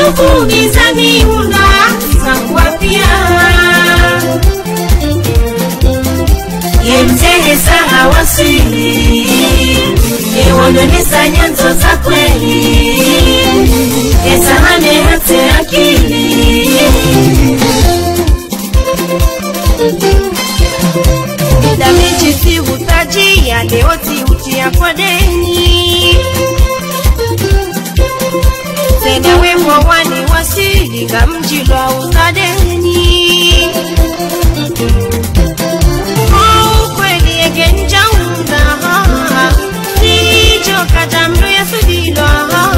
kuumiza miunda sakuapia ye mzee saha wasili ewanonesa nyanzo za kweli esahane hate akili damiji si utajia leo si utia kodeni tena wepo wani wasili kamjilwa uzadeni kweli egenja unda nijo kajamru ya sudilwa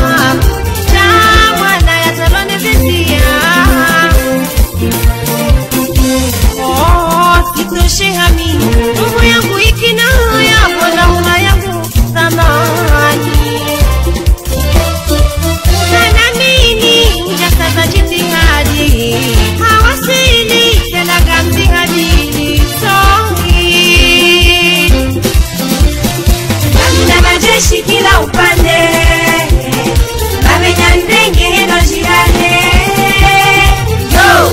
jamwana ya talone vizia sitoshe hamini mungu yangu ikina ya bola una yangu zamani jitihadi hawasili tena gamzi hadili sohi kamina majeshi kila upande kamenya ndenge heno jirane yo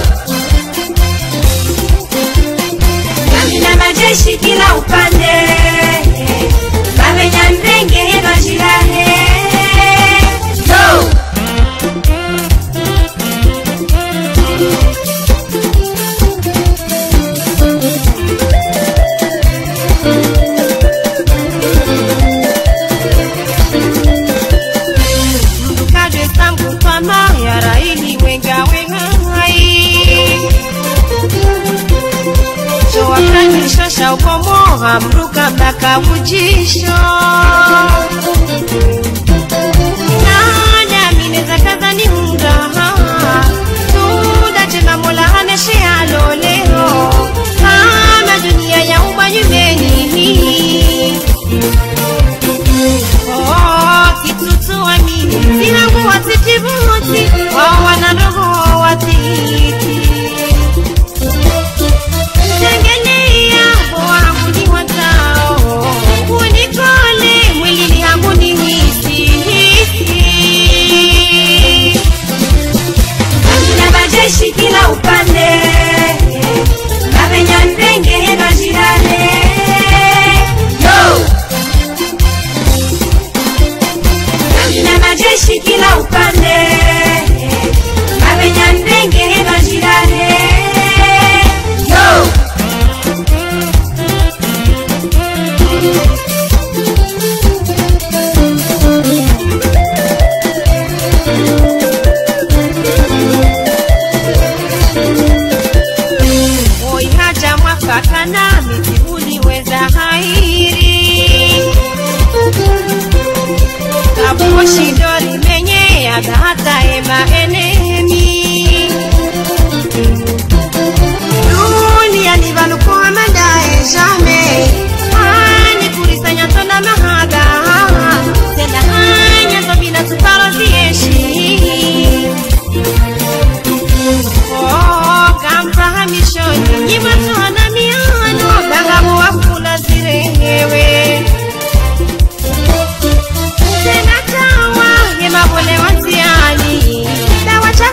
kamina majeshi kila upande kamenya ndenge heno jirane yo Shosha ukomoha mruka mdaka ujisho nanya mineza kaza ni unga tuda tena mola haneshi aloleo kama dunia ya ubanyumeni kitutu wamini sinangu watitibuti wao wanaroho watiti kila upande kamenya ndenge heno jirane yo kamina majeshi kila upande kamenya ndenge heno jirane yo kakana mitibuni weza hairi kabuo shidori menye ya hata ema enemi dunia ni valuko amandae jame hani kurisanya tonda mahaga tenda hanya zobina tuparo zieshi kamfahamishoni nyimatuhana dangamu wakula zirehewe tena tawa yemabole watiani dawa cha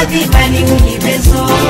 lazima niulipe so